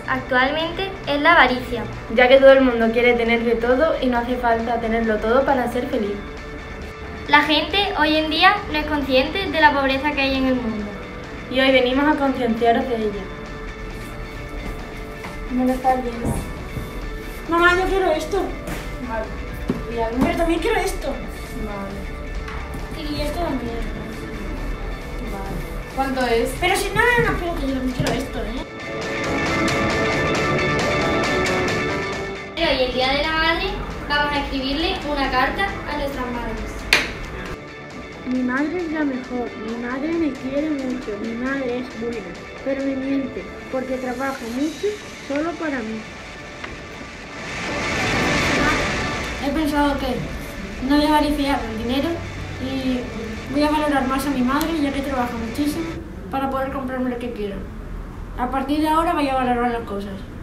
actualmente es la avaricia, ya que todo el mundo quiere tener de todo y no hace falta tenerlo todo para ser feliz. La gente hoy en día no es consciente de la pobreza que hay en el mundo. Y hoy venimos a concienciaros de ella. Buenas tardes. Mamá, yo quiero esto. Vale. ¿Y algo? Pero también quiero esto. Vale. Y esto también. Vale. ¿Cuánto es? Pero si no, espérate, yo también quiero esto, Hoy, el Día de la Madre, vamos a escribirle una carta a nuestras madres. Mi madre es la mejor, mi madre me quiere mucho, mi madre es buena, pero me miente porque trabajo mucho solo para mí. He pensado que no dejaré fiar el dinero y voy a valorar más a mi madre, ya que trabaja muchísimo, para poder comprarme lo que quiero. A partir de ahora voy a valorar las cosas.